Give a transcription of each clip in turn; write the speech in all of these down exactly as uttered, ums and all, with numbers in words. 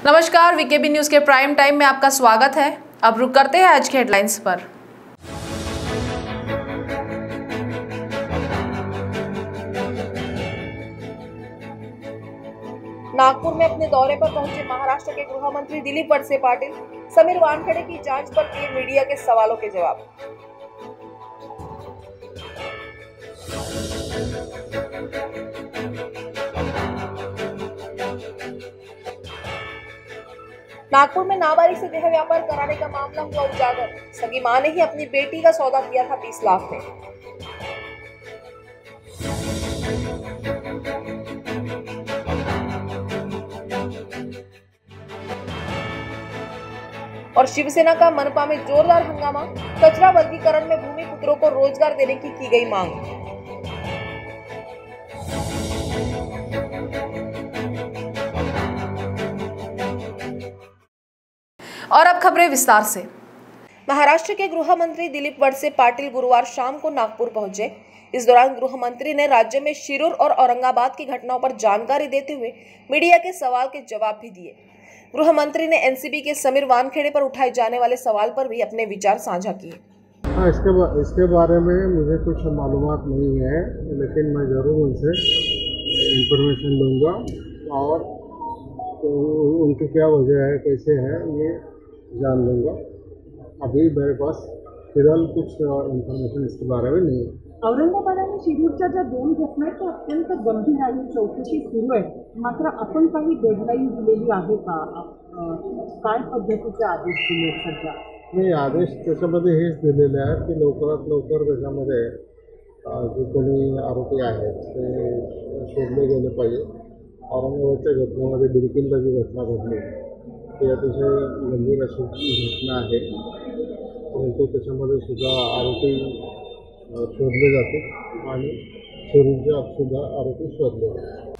नमस्कार, VKB news के prime time में आपका स्वागत है। अब रुक करते हैं आज के हेडलाइंस पर। नागपुर में अपने दौरे पर पहुंचे महाराष्ट्र के गृह मंत्री दिलीप वळसे पाटिल, समीर वानखेड़े की जांच पर दिए मीडिया के सवालों के जवाब। नागपुर में नाबालिग से देह व्यापार कराने का मामला हुआ उजागर। सगी मां ने ही अपनी बेटी का सौदा किया था बीस लाख में। और शिवसेना का मनपा में जोरदार हंगामा। कचरा वर्गीकरण में भूमि पुत्रों को रोजगार देने की की गई मांग। और अब खबरें विस्तार से। महाराष्ट्र के गृह मंत्री दिलीप वळसे पाटिल गुरुवार शाम को नागपुर पहुंचे। इस दौरान गृह मंत्री ने राज्य में शिरूर और औरंगाबाद की घटनाओं पर जानकारी देते हुए मीडिया के सवाल के जवाब भी दिए। गृह मंत्री ने एनसीबी के समीर वानखेड़े पर उठाए जाने वाले सवाल पर भी अपने विचार साझा किए। हाँ, इसके बा, इसके बारे में मुझे कुछ मालूमात नहीं है, लेकिन मैं ज़रूर उनसे इंफॉर्मेशन लूँगा और तो उनकी क्या वजह है, कैसे है, ये जान लूँगा। अभी मेरे पास फिलहाल कुछ इन्फॉर्मेशन इसके बारे में नहीं है। औरंगाबाद आणि शिरूरच्या ज्या दोन घटना आहेत त्या अत्यंत गंभीर आहे, चौकशी सुरू आहे, मात्र आपण काही डेडलाईन दिलेली आहे का? काय पद्धतीचे आदेश दिले सध्या? नाही, आदेश त्याच्यामध्ये हेच दिलेले आहेत की लवकरात लवकर त्याच्यामध्ये जे कोणी आरोपी आहेत ते शोधले गेले पाहिजे। औरंगाबादच्या घटनेमध्ये बिडकीनला जी घटना घडली ती अतिशय गंभीर अशी घटना आहे, परंतु त्याच्यामध्ये सुद्धा आरोपी शोधले जाते आणि शिरूरचे सुद्धा आरोपी शोधले जाते।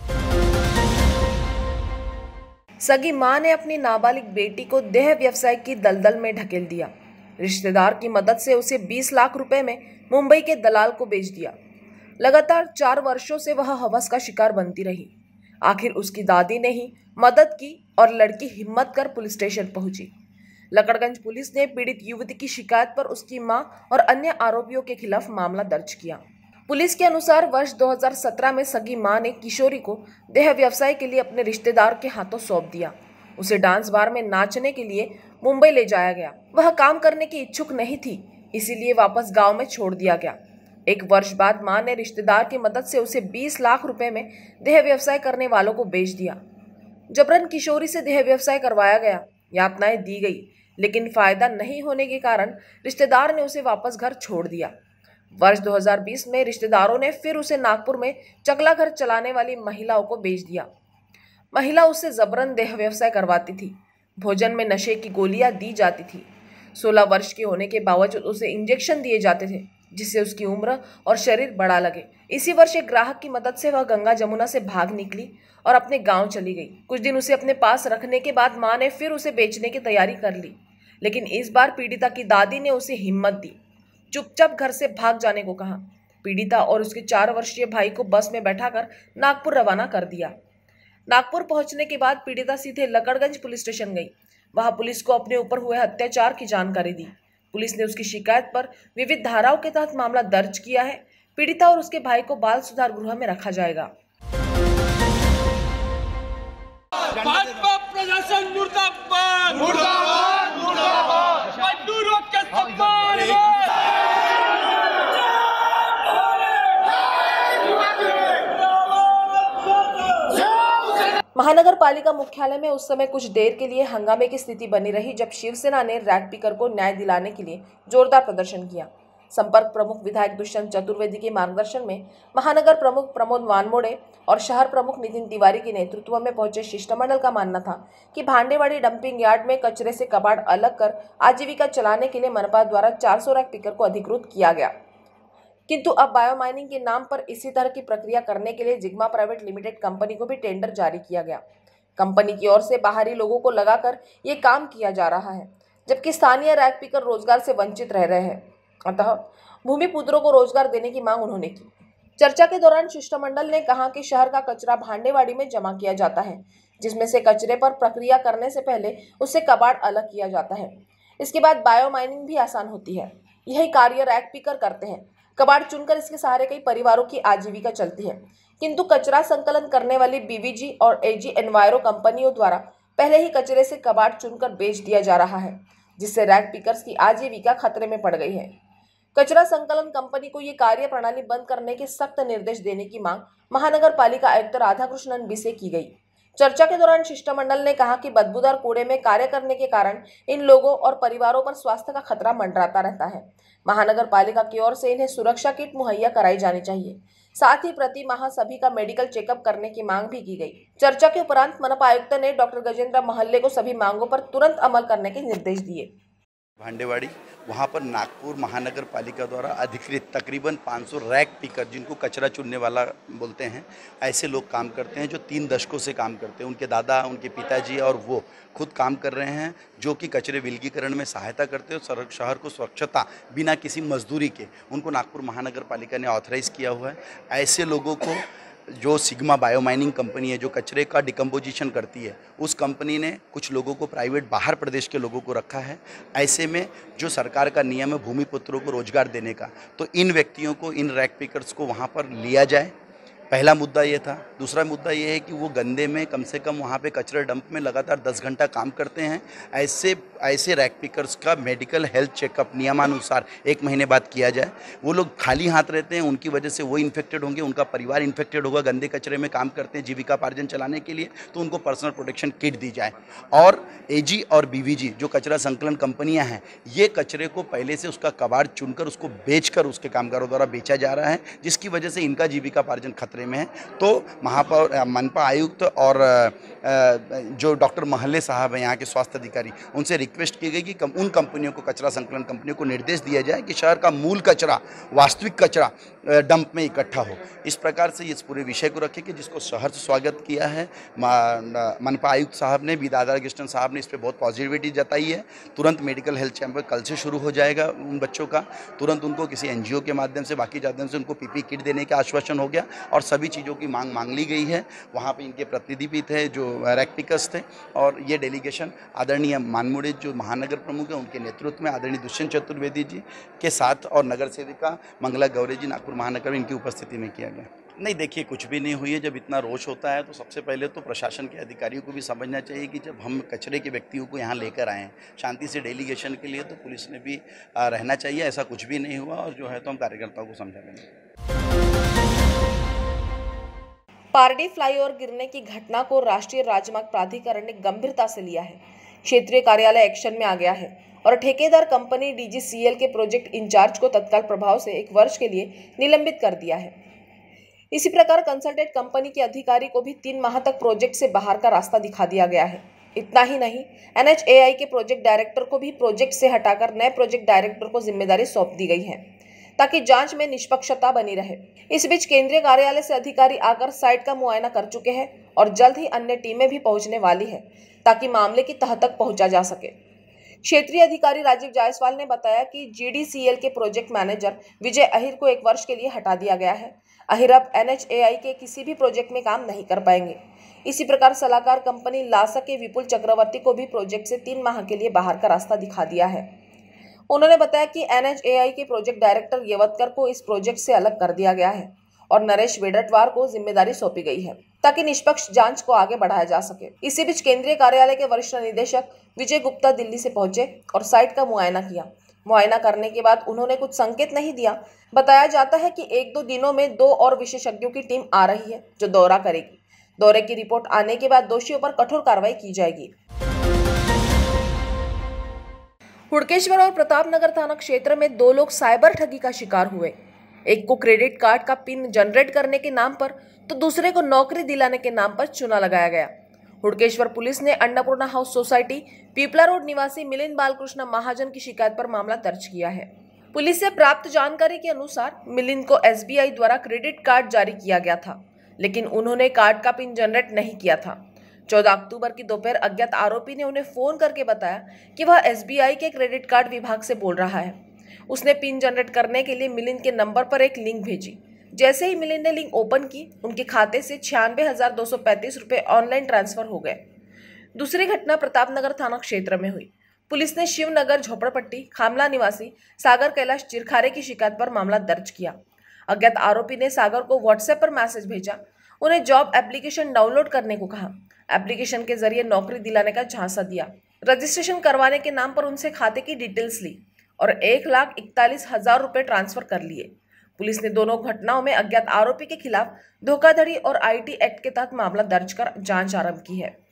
सगी मां ने अपनी नाबालिग बेटी को देह व्यवसाय की दलदल में ढकेल दिया। रिश्तेदार की मदद से उसे बीस लाख रुपए में मुंबई के दलाल को बेच दिया। लगातार चार वर्षों से वह हवस का शिकार बनती रही। आखिर उसकी दादी ने ही मदद की और लड़की हिम्मत कर पुलिस स्टेशन पहुंची। लकड़गंज पुलिस ने पीड़ित युवती की शिकायत पर उसकी मां और अन्य आरोपियों के खिलाफ मामला दर्ज किया। पुलिस के अनुसार वर्ष दो हज़ार सत्रह में सगी मां ने किशोरी को देह व्यवसाय के लिए अपने रिश्तेदार के हाथों सौंप दिया। उसे डांस बार में नाचने के लिए मुंबई ले जाया गया। वह काम करने की इच्छुक नहीं थी, इसीलिए वापस गांव में छोड़ दिया गया। एक वर्ष बाद मां ने रिश्तेदार की मदद से उसे बीस लाख रुपए में देह व्यवसाय करने वालों को बेच दिया। जबरन किशोरी से देह व्यवसाय करवाया गया, यातनाएं दी गई, लेकिन फायदा नहीं होने के कारण रिश्तेदार ने उसे वापस घर छोड़ दिया। वर्ष दो हज़ार बीस में रिश्तेदारों ने फिर उसे नागपुर में चकला घर चलाने वाली महिलाओं को बेच दिया। महिला उससे जबरन देह व्यवसाय करवाती थी। भोजन में नशे की गोलियां दी जाती थी। सोलह वर्ष के होने के बावजूद उसे इंजेक्शन दिए जाते थे, जिससे उसकी उम्र और शरीर बड़ा लगे। इसी वर्ष एक ग्राहक की मदद से वह गंगा जमुना से भाग निकली और अपने गांव चली गई। कुछ दिन उसे अपने पास रखने के बाद मां ने फिर उसे बेचने की तैयारी कर ली, लेकिन इस बार पीड़िता की दादी ने उसे हिम्मत दी, चुपचाप घर से भाग जाने को कहा। पीड़िता और उसके चार वर्षीय भाई को बस में बैठाकर नागपुर रवाना कर दिया। नागपुर पहुंचने के बाद पीड़िता सीधे लकड़गंज पुलिस स्टेशन गई। वहां पुलिस को अपने ऊपर हुए अत्याचार की जानकारी दी। पुलिस ने उसकी शिकायत पर विविध धाराओं के तहत मामला दर्ज किया है। पीड़िता और उसके भाई को बाल सुधार गृह में रखा जाएगा। भाजपा प्रशासन मुर्दाबाद मुर्दाबाद मुर्दाबाद मजदूरों के सम्मान में महानगर पालिका मुख्यालय में उस समय कुछ देर के लिए हंगामे की स्थिति बनी रही, जब शिवसेना ने रैग पिकर को न्याय दिलाने के लिए जोरदार प्रदर्शन किया। संपर्क प्रमुख विधायक दुष्यंत चतुर्वेदी के मार्गदर्शन में महानगर प्रमुख प्रमोद वानमोड़े और शहर प्रमुख नितिन तिवारी के नेतृत्व में पहुंचे शिष्टमंडल का मानना था कि भांडेवाड़ी डंपिंग यार्ड में कचरे से कबाड़ अलग कर आजीविका चलाने के लिए मनपा द्वारा चार सौ रैग पिकर को अधिकृत किया गया। किंतु अब बायोमाइनिंग के नाम पर इसी तरह की प्रक्रिया करने के लिए जिग्मा प्राइवेट लिमिटेड कंपनी को भी टेंडर जारी किया गया। कंपनी की ओर से बाहरी लोगों को लगाकर ये काम किया जा रहा है, जबकि स्थानीय रैग पिकर रोजगार से वंचित रह रहे हैं। अतः भूमि पुत्रों को रोजगार देने की मांग उन्होंने की। चर्चा के दौरान शिष्टमंडल ने कहा कि शहर का कचरा भांडेवाड़ी में जमा किया जाता है, जिसमें से कचरे पर प्रक्रिया करने से पहले उससे कबाड़ अलग किया जाता है। इसके बाद बायो माइनिंग भी आसान होती है। यही कार्य रैक पिकर करते हैं। कबाड़ चुनकर इसके सहारे कई परिवारों की आजीविका चलती है, किंतु कचरा संकलन करने वाली बीवीजी और एजी एनवायरो कंपनियों द्वारा पहले ही कचरे से कबाड़ चुनकर बेच दिया जा रहा है, जिससे रैक पिकर्स की आजीविका खतरे में पड़ गई है। कचरा संकलन कंपनी को ये कार्य प्रणाली बंद करने के सख्त निर्देश देने की मांग महानगर पालिका आयुक्त राधाकृष्णन बी से की गई। चर्चा के दौरान शिष्टमंडल ने कहा कि बदबूदार कूड़े में कार्य करने के कारण इन लोगों और परिवारों पर स्वास्थ्य का खतरा मंडराता रहता है। महानगर पालिका की ओर से इन्हें सुरक्षा किट मुहैया कराई जानी चाहिए। साथ ही प्रति माह सभी का मेडिकल चेकअप करने की मांग भी की गई। चर्चा के उपरांत मनपा आयुक्त ने डॉक्टर गजेंद्र महल्ले को सभी मांगों पर तुरंत अमल करने के निर्देश दिए। भांडेवाड़ी वहाँ पर नागपुर महानगर पालिका द्वारा अधिकृत तकरीबन पाँच सौ रैक पिकर, जिनको कचरा चुनने वाला बोलते हैं, ऐसे लोग काम करते हैं जो तीन दशकों से काम करते हैं। उनके दादा, उनके पिताजी और वो खुद काम कर रहे हैं, जो कि कचरे विलगीकरण में सहायता करते हैं। शहर को स्वच्छता बिना किसी मजदूरी के उनको नागपुर महानगर पालिका ने ऑथराइज़ किया हुआ है। ऐसे लोगों को जो सिग्मा बायो माइनिंग कंपनी है, जो कचरे का डिकम्पोजिशन करती है, उस कंपनी ने कुछ लोगों को प्राइवेट बाहर प्रदेश के लोगों को रखा है। ऐसे में जो सरकार का नियम है भूमिपुत्रों को रोजगार देने का, तो इन व्यक्तियों को, इन रैक पिकर्स को वहाँ पर लिया जाए। पहला मुद्दा ये था। दूसरा मुद्दा ये है कि वो गंदे में कम से कम वहाँ पे कचरे डंप में लगातार दस घंटा काम करते हैं। ऐसे ऐसे रैक पिकर्स का मेडिकल हेल्थ चेकअप नियमानुसार एक महीने बाद किया जाए। वो लोग खाली हाथ रहते हैं, उनकी वजह से वो इन्फेक्टेड होंगे, उनका परिवार इन्फेक्टेड होगा। गंदे कचरे में काम करते हैं जीविकापार्जन चलाने के लिए, तो उनको पर्सनल प्रोटेक्शन किट दी जाए। और एजी और बीवीजी जो कचरा संकलन कंपनियाँ हैं, ये कचरे को पहले से उसका कबाड़ चुनकर उसको बेचकर उसके कामगारों द्वारा बेचा जा रहा है, जिसकी वजह से इनका जीविकापार्जन खतरे में है। तो महापौर, मनपा आयुक्त और जो डॉक्टर महल्ले साहब हैं यहाँ के स्वास्थ्य अधिकारी, उनसे रिक्वेस्ट की गई कि कम, उन कंपनियों को, कचरा संकलन कंपनियों को निर्देश दिया जाए कि शहर का मूल कचरा, वास्तविक कचरा डंप में इकट्ठा हो। इस प्रकार से इस पूरे विषय को रखे कि जिसको शहर से स्वागत किया है मनपा आयुक्त साहब ने भी, राधाकृष्णन साहब ने इस पर बहुत पॉजिटिविटी जताई है। तुरंत मेडिकल हेल्थ चैम्बर कल से शुरू हो जाएगा उन बच्चों का। तुरंत उनको किसी एनजीओ के माध्यम से, बाकी माध्यम से उनको पीपी किट देने का आश्वासन हो गया और सभी चीज़ों की मांग मांग ली गई है। वहाँ पे इनके प्रतिनिधि भी थे जो रैक पिकर्स थे, और ये डेलीगेशन आदरणीय मानमुड़े जो महानगर प्रमुख हैं उनके नेतृत्व में, आदरणीय दुष्यंत चतुर्वेदी जी के साथ और नगर सेविका मंगला गौरे जी नागपुर महानगर में, इनकी उपस्थिति में किया गया। नहीं, देखिए, कुछ भी नहीं हुई है। जब इतना रोष होता है तो सबसे पहले तो प्रशासन के अधिकारियों को भी समझना चाहिए कि जब हम कचरे के व्यक्तियों को यहाँ लेकर आए हैं शांति से डेलीगेशन के लिए, तो पुलिस ने भी रहना चाहिए। ऐसा कुछ भी नहीं हुआ, और जो है तो हम कार्यकर्ताओं को समझा देंगे। पारडी फ्लाईओवर गिरने की घटना को राष्ट्रीय राजमार्ग प्राधिकरण ने गंभीरता से लिया है। क्षेत्रीय कार्यालय एक्शन में आ गया है और ठेकेदार कंपनी डीजीसीएल के प्रोजेक्ट इंचार्ज को तत्काल प्रभाव से एक वर्ष के लिए निलंबित कर दिया है। इसी प्रकार कंसल्टेंट कंपनी के अधिकारी को भी तीन माह तक प्रोजेक्ट से बाहर का रास्ता दिखा दिया गया है। इतना ही नहीं, एनएचएआई के प्रोजेक्ट डायरेक्टर को भी प्रोजेक्ट से हटाकर नए प्रोजेक्ट डायरेक्टर को जिम्मेदारी सौंप दी गई है, ताकि जांच में निष्पक्षता बनी रहे। इस बीच केंद्रीय कार्यालय से अधिकारी आकर साइट का मुआयना कर चुके हैं और जल्द ही अन्य टीमें भी पहुंचने वाली है, ताकि मामले की तह तक पहुंचा जा सके। क्षेत्रीय अधिकारी राजीव जायसवाल ने बताया कि जीडीसीएल के प्रोजेक्ट मैनेजर विजय अहिर को एक वर्ष के लिए हटा दिया गया है। अहिर अब एनएचएआई के किसी भी प्रोजेक्ट में काम नहीं कर पाएंगे। इसी प्रकार सलाहकार कंपनी लासा के विपुल चक्रवर्ती को भी प्रोजेक्ट से तीन माह के लिए बाहर का रास्ता दिखा दिया है। उन्होंने बताया कि एनएचएआई के प्रोजेक्ट डायरेक्टर येवतकर को इस प्रोजेक्ट से अलग कर दिया गया है और नरेश वेडटवार को जिम्मेदारी सौंपी गई है, ताकि निष्पक्ष जांच को आगे बढ़ाया जा सके। इसी बीच केंद्रीय कार्यालय के वरिष्ठ निदेशक विजय गुप्ता दिल्ली से पहुंचे और साइट का मुआयना किया। मुआयना करने के बाद उन्होंने कुछ संकेत नहीं दिया। बताया जाता है कि एक दो दिनों में दो और विशेषज्ञों की टीम आ रही है जो दौरा करेगी। दौरे की रिपोर्ट आने के बाद दोषियों पर कठोर कार्रवाई की जाएगी। हुड़केश्वर और प्रतापनगर थाना क्षेत्र में दो लोग साइबर ठगी का शिकार हुए। एक को क्रेडिट कार्ड का पिन जनरेट करने के नाम पर तो दूसरे को नौकरी दिलाने के नाम पर चुना लगाया गया। हुड़केश्वर पुलिस ने Annapurna house society Pipla road निवासी मिलिंद बालकृष्ण महाजन की शिकायत पर मामला दर्ज किया है। पुलिस से प्राप्त जानकारी के अनुसार मिलिंद को एसबीआई द्वारा क्रेडिट कार्ड जारी किया गया था, लेकिन उन्होंने कार्ड का पिन जनरेट नहीं किया था। चौदह अक्टूबर की दोपहर अज्ञात आरोपी ने उन्हें फोन करके बताया कि वह एसबीआई के क्रेडिट कार्ड विभाग से बोल रहा है। उसने पिन जनरेट करने के लिए मिलिंद के नंबर पर एक लिंक भेजी। जैसे ही मिलिंद ने लिंक ओपन की, उनके खाते से छियानवे हजार दो सौ पैंतीस रुपए ऑनलाइन ट्रांसफर हो गए। दूसरी घटना प्रतापनगर थाना क्षेत्र में हुई। पुलिस ने शिवनगर झोपड़पट्टी खामला निवासी सागर कैलाश चिरखारे की शिकायत पर मामला दर्ज किया। अज्ञात आरोपी ने सागर को व्हाट्सएप पर मैसेज भेजा, उन्हें जॉब एप्लीकेशन डाउनलोड करने को कहा। एप्लीकेशन के जरिए नौकरी दिलाने का झांसा दिया। रजिस्ट्रेशन करवाने के नाम पर उनसे खाते की डिटेल्स ली और एक लाख इकतालीस हजार रुपए ट्रांसफर कर लिए। पुलिस ने दोनों घटनाओं में अज्ञात आरोपी के खिलाफ धोखाधड़ी और आईटी एक्ट के तहत मामला दर्ज कर जांच आरंभ की है।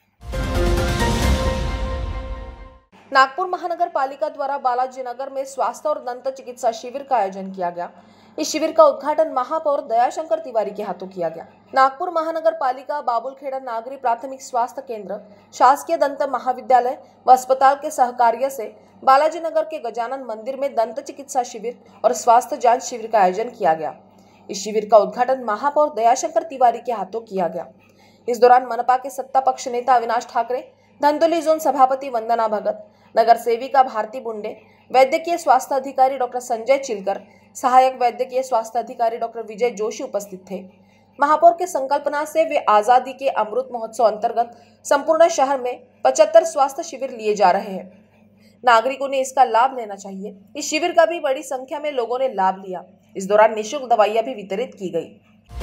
नागपुर महानगर पालिका द्वारा बालाजी नगर में स्वास्थ्य और दंत चिकित्सा शिविर का आयोजन किया गया। इस शिविर का उद्घाटन महापौर दयाशंकर तिवारी के हाथों किया गया। नागपुर महानगर पालिका बाबुलखेड़ा नागरी प्राथमिक स्वास्थ्य केंद्र, शासकीय दंत महाविद्यालय व अस्पताल के सहकार्य से बालाजी नगर के गजानन मंदिर में दंत चिकित्सा शिविर और स्वास्थ्य जांच शिविर का आयोजन किया गया। इस शिविर का उद्घाटन महापौर दयाशंकर तिवारी के हाथों किया गया। इस दौरान मनपा के सत्ता पक्ष नेता अविनाश ठाकरे, धंतोली जोन सभापति वंदना भगत, नगर सेविका भारती बुंडे, वैद्यकीय स्वास्थ्य अधिकारी डॉक्टर संजय चिलकर, सहायक वैद्यकीय स्वास्थ्य अधिकारी डॉक्टर विजय जोशी उपस्थित थे। महापौर के संकल्पना से वे आजादी के अमृत महोत्सव अंतर्गत संपूर्ण शहर में पचहत्तर स्वास्थ्य शिविर लिए जा रहे हैं। नागरिकों ने इसका लाभ लेना चाहिए। इस शिविर का भी बड़ी संख्या में लोगों ने लाभ लिया। इस दौरान निःशुल्क दवाइयां भी वितरित की गई।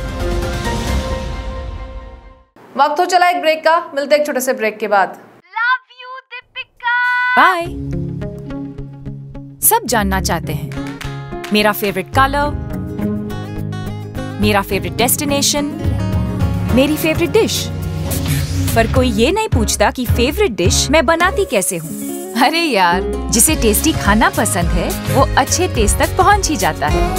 वक्त हो चला एक ब्रेक का, मिलते एक छोटे से ब्रेक के बाद। बाय। सब जानना चाहते हैं मेरा फेवरेट कलर, मेरा फेवरेट डेस्टिनेशन, मेरी फेवरेट डिश, पर कोई ये नहीं पूछता कि फेवरेट डिश मैं बनाती कैसे हूँ। अरे यार, जिसे टेस्टी खाना पसंद है वो अच्छे टेस्ट तक पहुँच ही जाता है।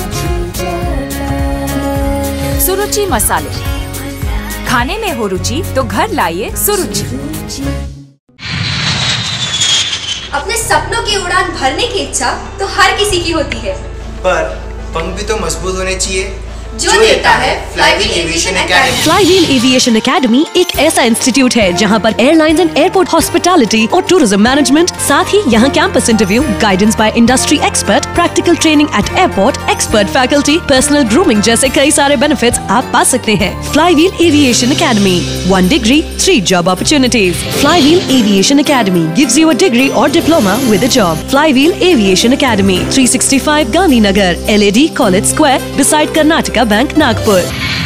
सुरुचि मसाले, खाने में हो रुचि तो घर लाइए सुरुचि। अपने सपनों की उड़ान भरने की इच्छा तो हर किसी की होती है, पर पंख भी तो मजबूत होने चाहिए, जो, जो देता है Flywheel aviation academy. Flywheel aviation academy एक ऐसा इंस्टीट्यूट है जहां पर एयरलाइंस एंड एयरपोर्ट हॉस्पिटैलिटी और टूरिज्म मैनेजमेंट, साथ ही यहां campus interview, guidance by industry expert, practical training at airport, expert faculty, personal grooming जैसे कई सारे बेनिफिट्स आप पा सकते हैं। Flywheel aviation academy, one degree three job opportunities. Flywheel aviation academy gives you a degree और diploma with a job. Flywheel aviation academy, three sixty five Gandhinagar, L A D college square, beside Karnataka bank, Nagpur.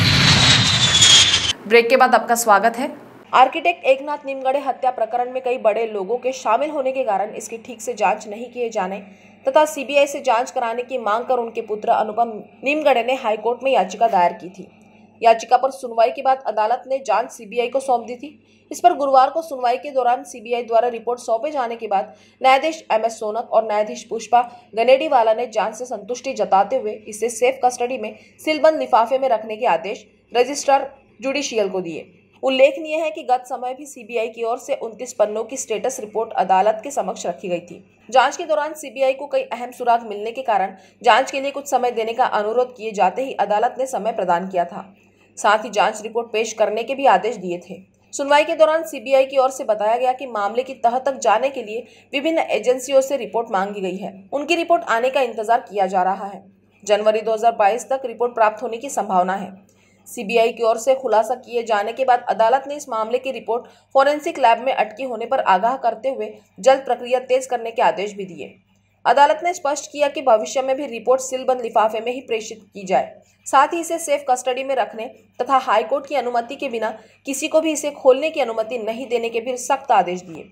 Break के बाद आपका स्वागत है। Architect Eknath Nimgade हत्या प्रकरण में कई बड़े लोगों के शामिल होने के कारण इसकी ठीक से जांच नहीं किए जाने तथा सीबीआई से जांच कराने की मांग कर उनके पुत्र अनुपम निमगड़े ने हाईकोर्ट में याचिका दायर की थी। याचिका पर सुनवाई के बाद अदालत ने जांच सीबीआई को सौंप दी थी। इस पर गुरुवार को सुनवाई के दौरान सीबीआई द्वारा रिपोर्ट सौंपे जाने के बाद न्यायाधीश एम एस सोनक और न्यायाधीश पुष्पा गनेडीवाला ने जांच से संतुष्टि जताते हुए इसे सेफ कस्टडी में सीलबंद लिफाफे में रखने के आदेश रजिस्ट्रार जुडिशियल को दिए। उल्लेखनीय है कि गत समय भी सीबीआई की ओर से उनतीस पन्नों की स्टेटस रिपोर्ट अदालत के समक्ष रखी गई थी। जांच के दौरान सीबीआई को कई अहम सुराग मिलने के कारण जांच के लिए कुछ समय देने का अनुरोध किए जाते ही अदालत ने समय प्रदान किया था। साथ ही जांच रिपोर्ट पेश करने के भी आदेश दिए थे। सुनवाई के दौरान सीबीआई की ओर से बताया गया कि मामले की तह तक जाने के लिए विभिन्न एजेंसियों से रिपोर्ट मांगी गई है। उनकी रिपोर्ट आने का इंतजार किया जा रहा है। जनवरी दो हज़ार बाईस तक रिपोर्ट प्राप्त होने की संभावना है। सीबीआई की ओर से खुलासा किए जाने के बाद अदालत ने इस मामले की रिपोर्ट फोरेंसिक लैब में अटकी होने पर आगाह करते हुए जल्द प्रक्रिया तेज करने के आदेश भी दिए। अदालत ने स्पष्ट किया कि भविष्य में भी रिपोर्ट सीलबंद लिफाफे में ही प्रेषित की जाए, साथ ही इसे सेफ कस्टडी में रखने तथा हाईकोर्ट की अनुमति के बिना किसी को भी इसे खोलने की अनुमति नहीं देने के भी सख्त आदेश दिए।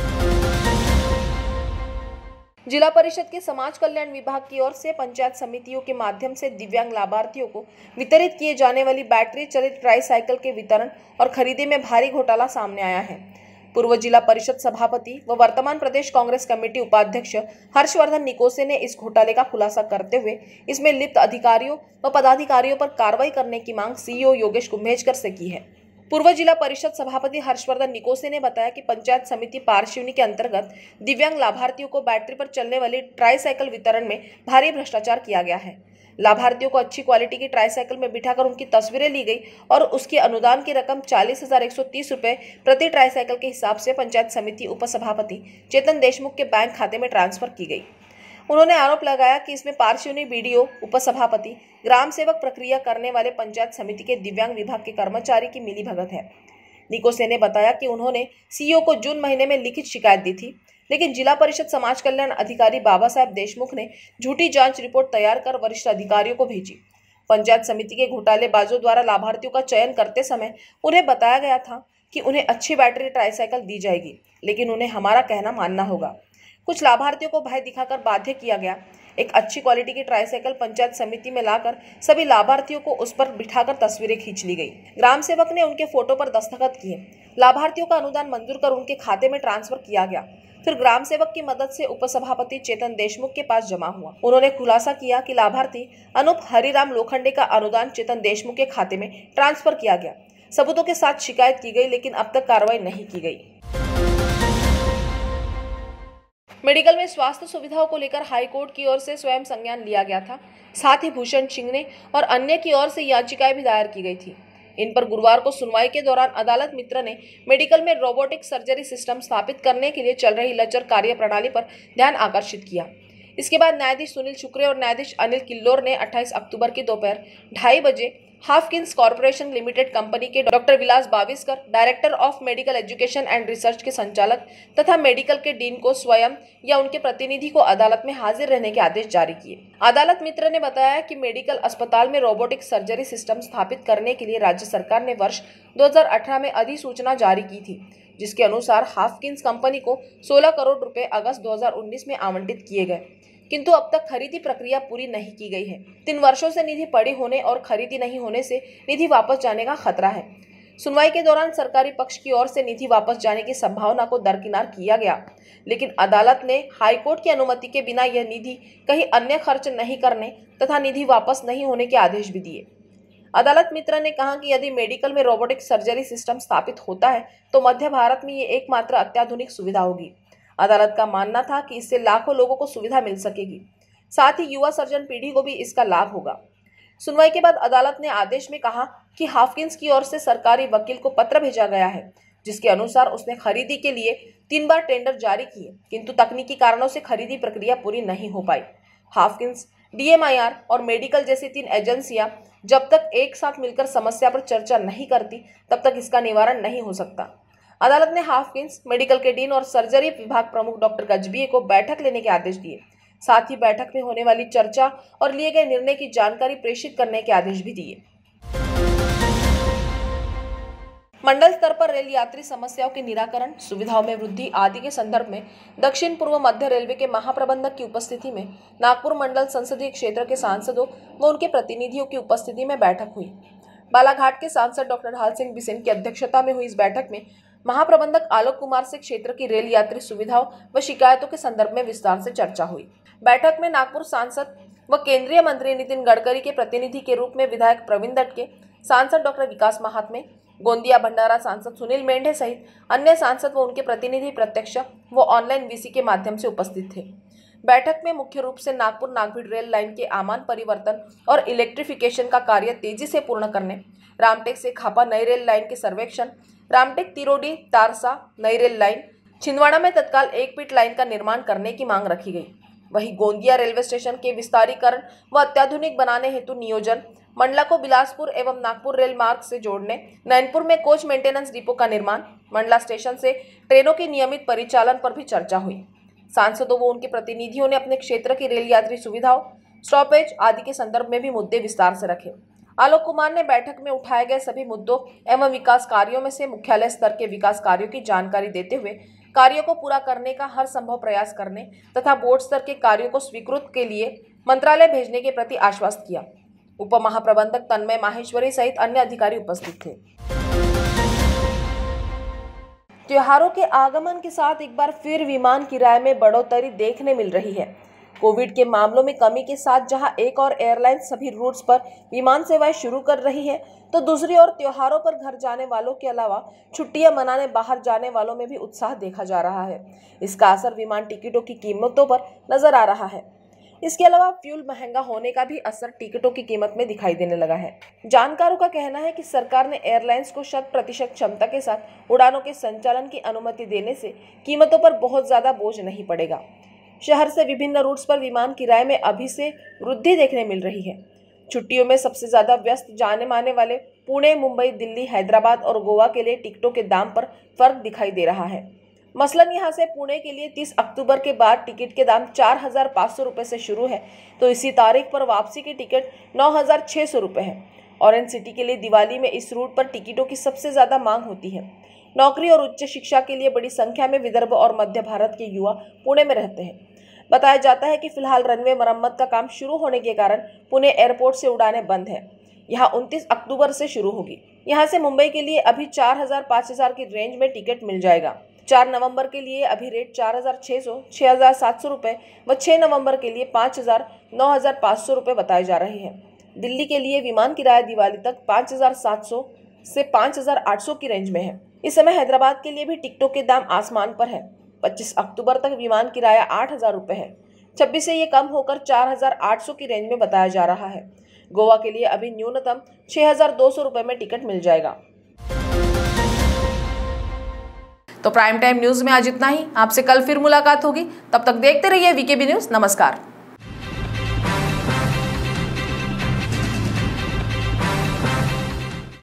जिला परिषद के समाज कल्याण विभाग की ओर से पंचायत समितियों के माध्यम से दिव्यांग लाभार्थियों को वितरित किए जाने वाली बैटरी चलित ट्राईसाइकिल के वितरण और खरीदी में भारी घोटाला सामने आया है। पूर्व जिला परिषद सभापति व वर्तमान प्रदेश कांग्रेस कमेटी उपाध्यक्ष हर्षवर्धन निकोसे ने इस घोटाले का खुलासा करते हुए इसमें लिप्त अधिकारियों व पदाधिकारियों पर कार्रवाई करने की मांग सीईओ योगेश कुंभेजकर से की है। पूर्व जिला परिषद सभापति हर्षवर्धन निकोसे ने बताया कि पंचायत समिति पारशिवनी के अंतर्गत दिव्यांग लाभार्थियों को बैटरी पर चलने वाली ट्राईसाइकिल वितरण में भारी भ्रष्टाचार किया गया है। लाभार्थियों को अच्छी क्वालिटी की ट्राईसाइकिल में बिठाकर उनकी तस्वीरें ली गई और उसकी अनुदान की रकम चालीस हजार एक सौ तीस रुपए प्रति ट्राईसाइकिल के हिसाब से पंचायत समिति उपसभापति चेतन देशमुख के बैंक खाते में ट्रांसफर की गई। उन्होंने आरोप लगाया कि इसमें पारशिवनी बीडीओ, उपसभापति, ग्राम सेवक प्रक्रिया करने वाले पंचायत समिति के दिव्यांग विभाग के कर्मचारी की मिलीभगत है। निको सेन ने बताया कि उन्होंने सीईओ को जून महीने में लिखित शिकायत दी थी, लेकिन जिला परिषद समाज कल्याण अधिकारी बाबा साहब देशमुख ने झूठी जांच रिपोर्ट तैयार कर वरिष्ठ अधिकारियों को भेजी। पंचायत समिति के घोटालेबाजों द्वारा लाभार्थियों का चयन करते समय उन्हें बताया गया था कि उन्हें अच्छी बैटरी ट्राईसाइकिल दी जाएगी, लेकिन उन्हें हमारा कहना मानना होगा। कुछ लाभार्थियों को भय दिखाकर बाध्य किया गया। एक अच्छी क्वालिटी की ट्राईसाइकिल पंचायत समिति में लाकर सभी लाभार्थियों को उस पर बिठाकर तस्वीरें खींच ली गई। ग्राम सेवक ने उनके फोटो पर दस्तखत किए। लाभार्थियों का अनुदान मंजूर कर उनके खाते में ट्रांसफर किया गया। फिर ग्राम सेवक की मदद से उपसभापति चेतन देशमुख के पास जमा हुआ। उन्होंने खुलासा किया कि लाभार्थी अनूप हरिराम लोखंडे का अनुदान चेतन देशमुख के खाते में ट्रांसफर किया गया। सबूतों के साथ शिकायत की गई, लेकिन अब तक कार्रवाई नहीं की गई। मेडिकल में स्वास्थ्य सुविधाओं को लेकर हाईकोर्ट की ओर से स्वयं संज्ञान लिया गया था। साथ ही भूषण चिंगने और अन्य की ओर से याचिकाएं भी दायर की गई थी। इन पर गुरुवार को सुनवाई के दौरान अदालत मित्र ने मेडिकल में रोबोटिक सर्जरी सिस्टम स्थापित करने के लिए चल रही लचर कार्य प्रणाली पर ध्यान आकर्षित किया। इसके बाद न्यायाधीश सुनील शुक्रे और न्यायाधीश अनिल किल्लोर ने अट्ठाईस अक्टूबर की दोपहर ढाई बजे हाफकिंस कॉर्पोरेशन लिमिटेड कंपनी के doctor Vilas Baviskar, director of medical education and research के संचालक तथा मेडिकल के डीन को स्वयं या उनके प्रतिनिधि को अदालत में हाजिर रहने के आदेश जारी किए। अदालत मित्र ने बताया कि मेडिकल अस्पताल में रोबोटिक सर्जरी सिस्टम स्थापित करने के लिए राज्य सरकार ने वर्ष दो हज़ार अठारह में अधिसूचना जारी की थी, जिसके अनुसार हाफकिंस कंपनी को सोलह करोड़ रुपए अगस्त दो हज़ार उन्नीस में आवंटित किए गए, किंतु अब तक खरीदी प्रक्रिया पूरी नहीं की गई है। तीन वर्षों से निधि पड़ी होने और खरीदी नहीं होने से निधि वापस जाने का खतरा है। सुनवाई के दौरान सरकारी पक्ष की ओर से निधि वापस जाने की संभावना को दरकिनार किया गया, लेकिन अदालत ने हाईकोर्ट की अनुमति के बिना यह निधि कहीं अन्य खर्च नहीं करने तथा निधि वापस नहीं होने के आदेश भी दिए। अदालत मित्र ने कहा कि यदि मेडिकल में रोबोटिक सर्जरी सिस्टम स्थापित होता है तो मध्य भारत में ये एकमात्र अत्याधुनिक सुविधा होगी। अदालत का मानना था कि इससे लाखों लोगों को सुविधा मिल सकेगी, साथ ही युवा सर्जन पीढ़ी को भी इसका लाभ होगा। सुनवाई के बाद अदालत ने आदेश में कहा कि हाफकिंस की ओर से सरकारी वकील को पत्र भेजा गया है, जिसके अनुसार उसने खरीदी के लिए तीन बार टेंडर जारी किए, किंतु तकनीकी कारणों से खरीदी प्रक्रिया पूरी नहीं हो पाई। हाफकिंस, डीएमआईआर और मेडिकल जैसी तीन एजेंसियां जब तक एक साथ मिलकर समस्या पर चर्चा नहीं करती, तब तक इसका निवारण नहीं हो सकता। अदालत ने हाफकिंस, मेडिकल के डीन और सर्जरी विभाग प्रमुख डॉक्टर गजबीए को बैठक लेने के आदेश दिए। साथ ही बैठक में होने वाली चर्चा और लिए गए निर्णय की जानकारी प्रेषित करने के आदेश भी दिए। मंडल स्तर पर रेल यात्री समस्याओं के निराकरण, सुविधाओं में वृद्धि आदि के संदर्भ में दक्षिण पूर्व मध्य रेलवे के महाप्रबंधक की उपस्थिति में नागपुर मंडल संसदीय क्षेत्र के सांसदों व उनके प्रतिनिधियों की उपस्थिति में बैठक हुई। बालाघाट के सांसद डॉक्टर ढाल सिंह बिसेन की अध्यक्षता में हुई इस बैठक में महाप्रबंधक आलोक कुमार से क्षेत्र की रेल यात्री सुविधाओं व शिकायतों के संदर्भ में विस्तार से चर्चा हुई। बैठक में नागपुर सांसद व केंद्रीय मंत्री नितिन गडकरी के प्रतिनिधि के रूप में विधायक प्रवीण दटके, सांसद डॉक्टर विकास महात्मे, गोंदिया भंडारा सांसद सुनील मेंढे सहित अन्य सांसद व उनके प्रतिनिधि प्रत्यक्ष व ऑनलाइन वीसी के माध्यम से उपस्थित थे। बैठक में मुख्य रूप से नागपुर नागभीड़ रेल लाइन के आमान परिवर्तन और इलेक्ट्रिफिकेशन का कार्य तेजी से पूर्ण करने, रामटेक से खापा नई रेल लाइन के सर्वेक्षण, रामटेक तिरोडी तारसा नई रेल लाइन, छिंदवाड़ा में तत्काल एक पीट लाइन का निर्माण करने की मांग रखी गई। वहीं गोंदिया रेलवे स्टेशन के विस्तारीकरण व अत्याधुनिक बनाने हेतु नियोजन, मंडला को बिलासपुर एवं नागपुर रेल मार्ग से जोड़ने, नैनपुर में कोच मेंटेनेंस डिपो का निर्माण, मंडला स्टेशन से ट्रेनों के नियमित परिचालन पर भी चर्चा हुई। सांसदों व उनके प्रतिनिधियों ने अपने क्षेत्र की रेल यात्री सुविधाओं, स्टॉपेज आदि के संदर्भ में भी मुद्दे विस्तार से रखे। आलोक कुमार ने बैठक में उठाए गए सभी मुद्दों एवं विकास कार्यों में से मुख्यालय स्तर के विकास कार्यों की जानकारी देते हुए कार्यों को पूरा करने का हर संभव प्रयास करने तथा बोर्ड स्तर के कार्यों को स्वीकृत के लिए मंत्रालय भेजने के प्रति आश्वस्त किया। उप महाप्रबंधक तन्मय माहेश्वरी सहित अन्य अधिकारी उपस्थित थे। त्योहारों के आगमन के साथ एक बार फिर विमान किराए में बढ़ोतरी देखने मिल रही है। कोविड के मामलों में कमी के साथ जहां एक और एयरलाइन सभी रूट्स पर विमान सेवाएं शुरू कर रही है, तो दूसरी ओर त्योहारों पर घर जाने वालों के अलावा छुट्टियां मनाने बाहर जाने वालों में भी उत्साह देखा जा रहा है। इसका असर विमान टिकटों की कीमतों पर नजर आ रहा है। इसके अलावा फ्यूल महंगा होने का भी असर टिकटों की कीमत में दिखाई देने लगा है। जानकारों का कहना है कि सरकार ने एयरलाइंस को शत प्रतिशत क्षमता के साथ उड़ानों के संचालन की अनुमति देने से कीमतों पर बहुत ज्यादा बोझ नहीं पड़ेगा। शहर से विभिन्न रूट्स पर विमान किराए में अभी से वृद्धि देखने मिल रही है। छुट्टियों में सबसे ज्यादा व्यस्त जाने माने वाले पुणे, मुंबई, दिल्ली, हैदराबाद और गोवा के लिए टिकटों के दाम पर फर्क दिखाई दे रहा है। मसलन यहां से पुणे के लिए तीस अक्टूबर के बाद टिकट के दाम चार हजार पाँच सौ रुपये से शुरू है, तो इसी तारीख पर वापसी की टिकट नौ हजार छः सौ रुपये है। ऑरेंज सिटी के लिए दिवाली में इस रूट पर टिकटों की सबसे ज्यादा मांग होती है। नौकरी और उच्च शिक्षा के लिए बड़ी संख्या में विदर्भ और मध्य भारत के युवा पुणे में रहते हैं। बताया जाता है कि फिलहाल रनवे मरम्मत का काम शुरू होने के कारण पुणे एयरपोर्ट से उड़ानें बंद है। यहां उनतीस अक्टूबर से शुरू होगी। यहां से मुंबई के लिए अभी चार हजार पाँच हजार की रेंज में टिकट मिल जाएगा। चार नवंबर के लिए अभी रेट चार हजार छः सौ, छः हजार सात सौ रुपये व छः नवंबर के लिए पाँच हजार, नौ हजार पाँच सौ रुपये बताए जा रहे हैं। दिल्ली के लिए विमान किराया दिवाली तक पाँच हजार सात सौ से पाँच हजार आठ सौ की रेंज में है। इस समय हैदराबाद के लिए भी टिकटों के दाम आसमान पर है। पच्चीस अक्टूबर तक विमान किराया आठ हजार रुपये है। छब्बीस से ये कम होकर चार हजार आठ सौ की रेंज में बताया जा रहा है। गोवा के लिए अभी न्यूनतम छः हजार दो सौ रुपये में टिकट मिल जाएगा। तो प्राइम टाइम न्यूज में आज इतना ही। आपसे कल फिर मुलाकात होगी, तब तक देखते रहिए वीकेबी न्यूज। नमस्कार।